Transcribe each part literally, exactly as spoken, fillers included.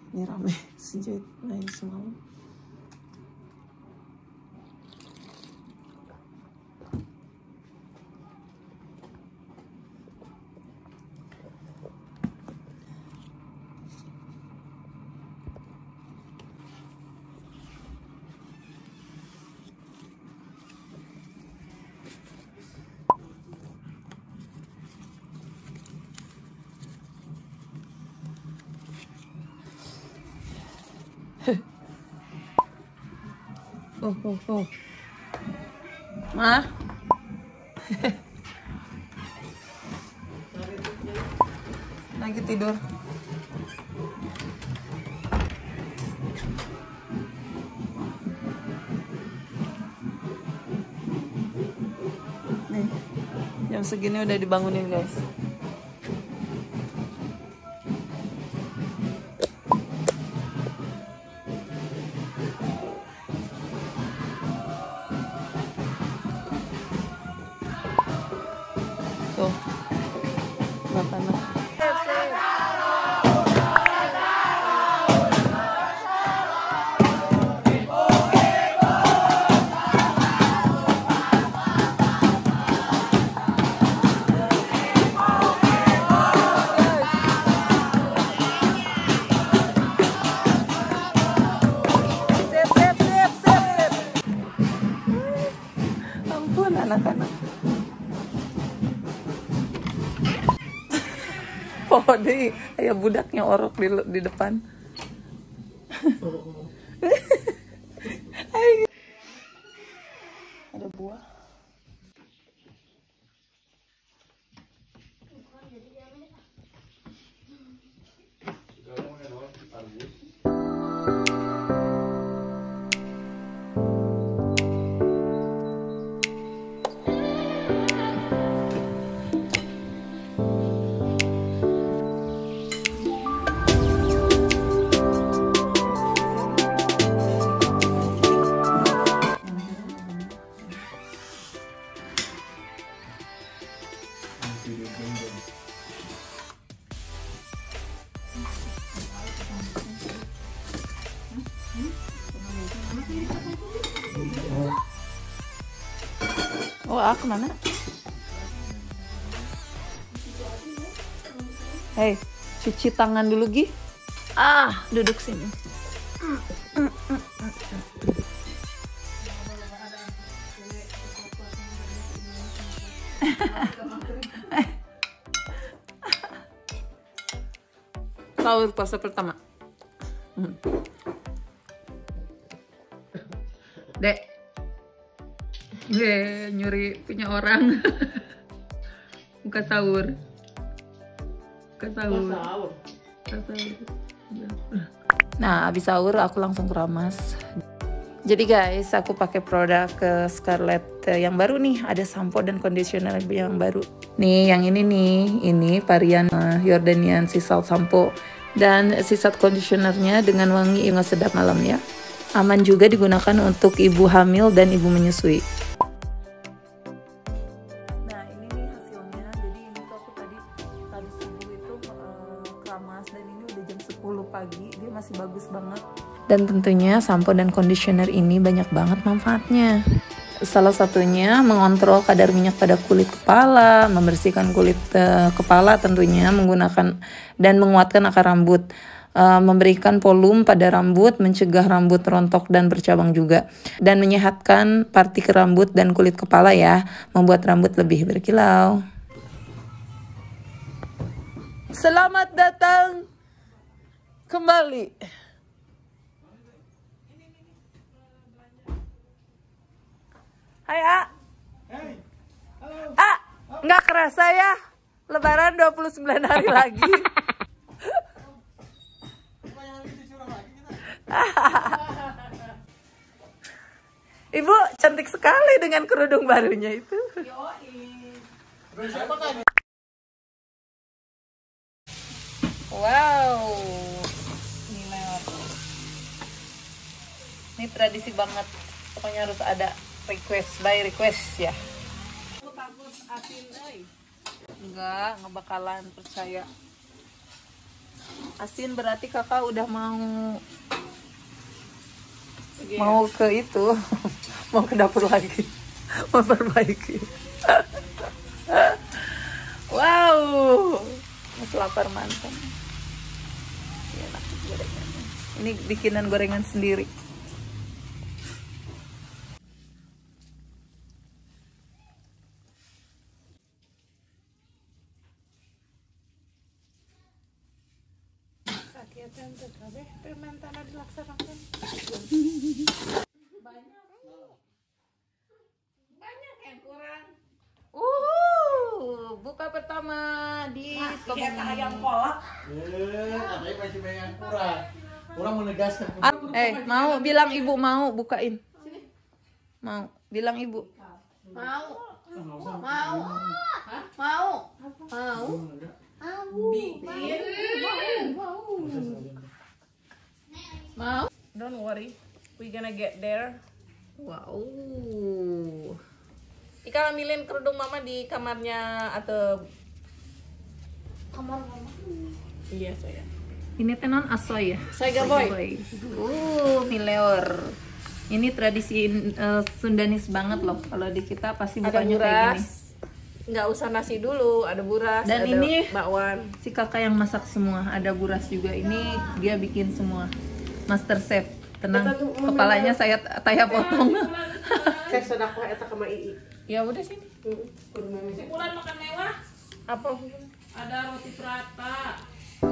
Ini rame sejauh main semalam. Oh, oh, oh. Ma? Lagi tidur. Nih, jam segini udah dibangunin, guys. Tuh, makanan. Ampun anak-anak. Oh, deh, ayah budaknya orok di, di depan. Ada buah. Oh, aku mana? Hei, cuci tangan dulu, Gi. Ah, duduk sini. Sahur puasa pertama. Hmm. Dek. Gue nyuri punya orang. Buka sahur. Buka sahur. Buka sahur. Nah, habis sahur aku langsung keramas. Jadi guys, aku pakai produk ke Scarlett yang baru nih. Ada sampo dan conditioner yang baru. Nih, yang ini nih. Ini varian uh, Jordanian Sea Salt Sampo. Dan sea salt conditionernya dengan wangi yang sedap malam ya. Aman juga digunakan untuk ibu hamil dan ibu menyusui. Nah, ini nih hasilnya. Jadi ini tuh aku tadi tadi subuh itu uh, keramas dan ini udah jam sepuluh pagi. Dia masih bagus banget. Dan tentunya sampo dan conditioner ini banyak banget manfaatnya. Salah satunya mengontrol kadar minyak pada kulit kepala, membersihkan kulit uh, kepala tentunya, menggunakan dan menguatkan akar rambut, uh, memberikan volume pada rambut, mencegah rambut rontok dan bercabang juga, dan menyehatkan partikel rambut dan kulit kepala ya, membuat rambut lebih berkilau. Selamat datang kembali. Hai, A. Hey, halo. A, nggak kerasa ya, Lebaran dua puluh sembilan hari lagi. Ibu cantik sekali dengan kerudung barunya itu. Wow, ini lewat. Ini tradisi banget, pokoknya harus ada. Request by request ya. Aku takut Apin, eh. Enggak, nggak bakalan percaya. Asin berarti kakak udah mau mau ke itu, mau ke dapur lagi, memperbaiki. Wow, masih lapar mantan. Enak gorengannya. Ini bikinan gorengan sendiri. Kegiatan terkabeh permentana dilaksanakan. Banyak. Banyak yang kurang. Uh, buka pertama di ayam kolak. Eh, katanya masih banyak yang kurang. Kurang menegaskan. Eh, mau bilang ibu mau bukain. Mau bilang ibu. Mau. Mau. Hah? Mau. Mau. Bikin. Mau. Don't worry. We gonna get there. Wow. Ika ambilin kerudung mama di kamarnya atau kamar mama. Iya saya. Ini tenon asoy ya. Soy boy. Uh, mileor. Ini tradisi uh, Sundanis banget loh. Kalau di kita pasti Ada bukanya kayak gini. buras. Nggak usah nasi dulu, ada buras, Dan ada ini bakwan. Si kakak yang masak semua. Ada buras juga. Ini dia bikin semua. Master chef. Tenang. Kepalanya saya saya potong. Saya sedekah eta ka Ii. Ya udah sini. Bulan makan mewah, Apa? ada roti prata.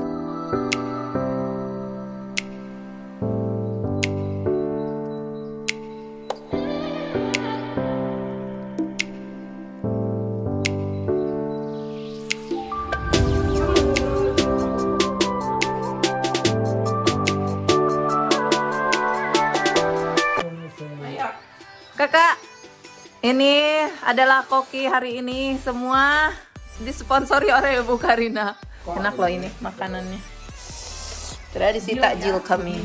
Kakak, ini adalah koki hari ini semua disponsori oleh Bu Karina. Enak loh ini makanannya. Tradisi takjil kami.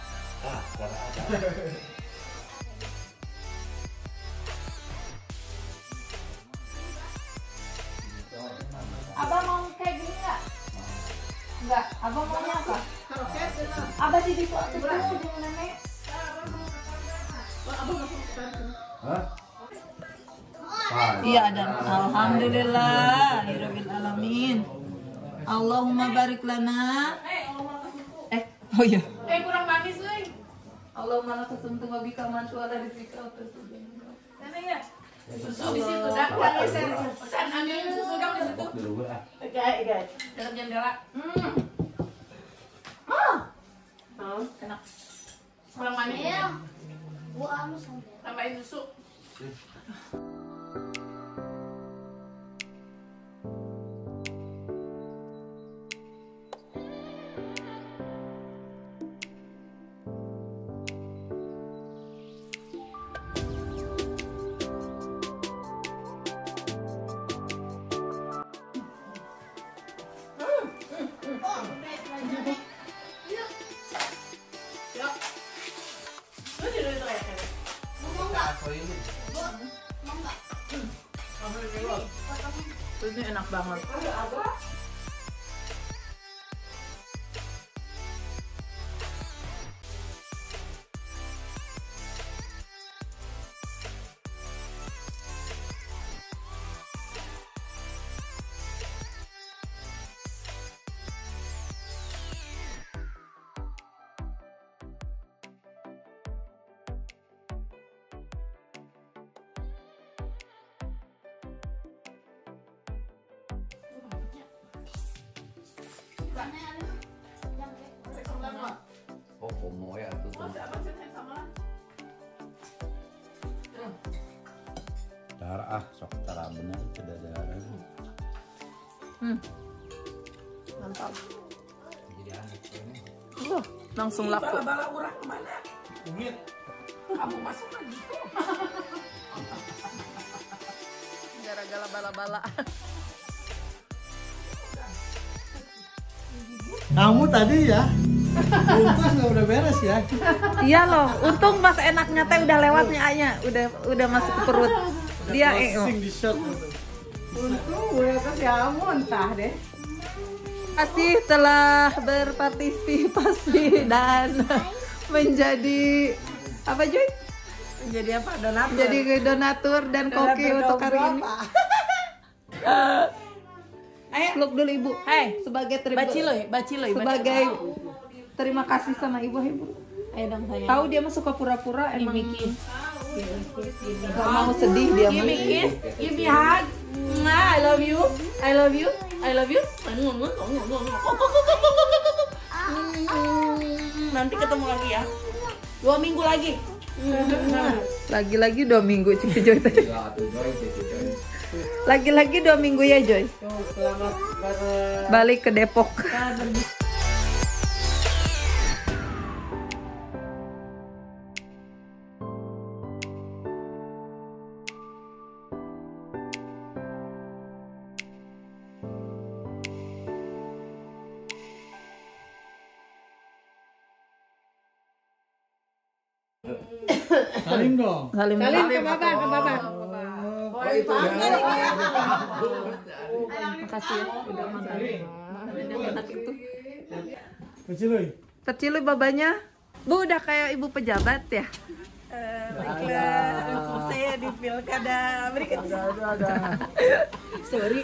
Abang mau kayak gini nggak? Enggak. Abang maunya apa? Abang di situ tuh dengan nenek. Hah? Iya dan alhamdulillah rabbil alamin. Allahumma barik lana. Eh, oh iya. Eh kurang manis nih. Allahumma laka sumtu wa bika mantu ala rizqika wa tasbih. Nenek ya. Susu di situ dah. Pesan ambilin susu dong di situ. Oke, guys. Dekat jendela. Hmm. Oh, enak. Kurang manis. Iya. Tambahin susu. Ini enak banget. Oh, komo ya tuh. Darah ah, sok darah bener tidak darah. Hmm. Mantap. Jadi aneh ini. Uh, langsung laku. Bala-bala urang kemana? Bungit. Kamu masuk lagi. Gara-gara bala-bala. Kamu tadi ya, untas nggak udah beres ya? Iya loh, untung pas enaknya teh udah lewatnya Anya, udah udah masuk ke perut. Dia eh. Closing di shot gitu. Untung gue tuh ya muntah deh. kasih telah berpartisipasi dan menjadi apa Joy? Menjadi apa? Donatur. Menjadi donatur dan koki untuk hari ini. Ayo, Peluk dulu ibu. hai, Sebagai terima baciloy, baciloy, sebagai terima kasih sama ibu ibu. Ayo dong sayang. Tahu dia mah suka pura-pura emang Bikin. gak mau sedih dia Give mah. me kiss, give me hug. Mwah, I love you, I love you, I love you. Hmm, nanti ketemu lagi ya. Dua minggu lagi. Lagi-lagi dua minggu Cici Joy tadi. Lagi-lagi dua minggu ya Joy. Selamat ber- Balik ke Depok. Salim dong. Salim. Salim ke Baba, ke Baba. Oh itu ya. Makasih ya udah makan. Yang enak itu. Kecil loh. Kecil babanya. Bu udah kayak ibu pejabat ya? Baiklah, saya di pilkada berikut. Ada ada ada. Sorry.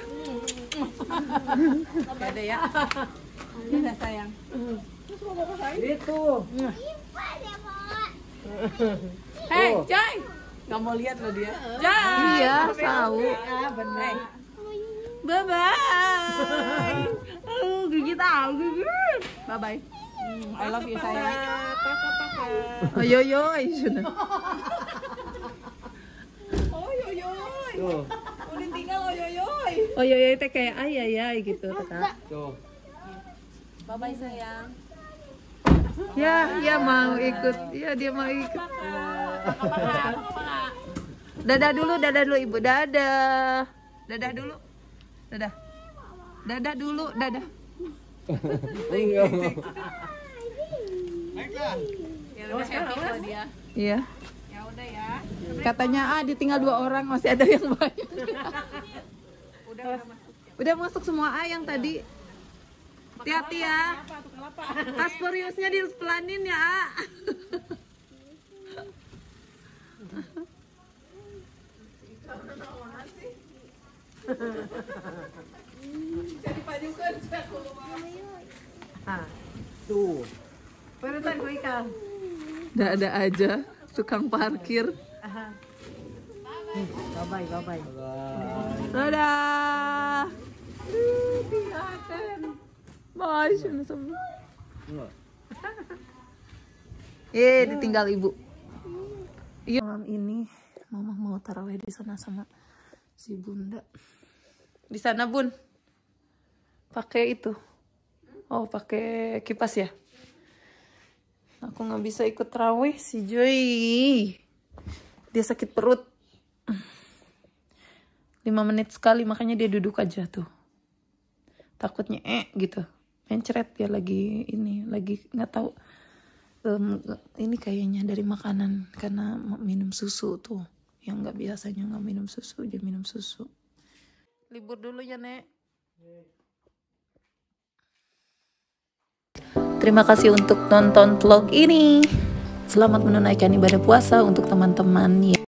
Gak ada ya. Udah sayang. Itu. Hei, Joy. Gak mau lihat lo dia. Joy. Iya, tahu. Ah, bener. Bye bye. Oh, gigi tahu gigi. Bye bye. I love you sayang. Oh yo yo, sudah. Oh yo yo. Tuh. Udah tinggal oh yo yo. Oh yo yo teh kayak ay ay ay gitu kata. Tuh. Bye bye sayang. Ya, ya mau ikut. Ya dia mau ikut. Dadah dulu, dadah dulu ibu. Dadah. Dadah dulu. Dadah. Dadah dulu, dadah. Ya udah happy kalau dia. Iya. Ya udah ya. Katanya ah ditinggal dua orang masih ada yang banyak. Udah udah masuk. Udah masuk semua A yang tadi. Hati-hati ya. Apa tukang apa? Asporiusnya dipelanin ya, A. Jadi pajukan aku. Ah, Tuh. perutan gue ikan. Nggak ada aja tukang parkir. Bye bye bye. Dadah. Bye, sana semua. Eh, ditinggal ibu. Iya. Malam ini mama mau tarawih di sana sama si bunda. Di sana bun. Pakai itu. Oh, pakai kipas ya. Aku nggak bisa ikut tarawih si Joy. Dia sakit perut. Lima menit sekali makanya dia duduk aja tuh. Takutnya eh gitu. Mencret dia lagi ini lagi nggak tahu. Um, ini kayaknya dari makanan karena minum susu tuh yang nggak biasanya nggak minum susu dia minum susu. Libur dulu ya Nek. Terima kasih untuk nonton vlog ini. Selamat menunaikan ibadah puasa untuk teman-teman ya.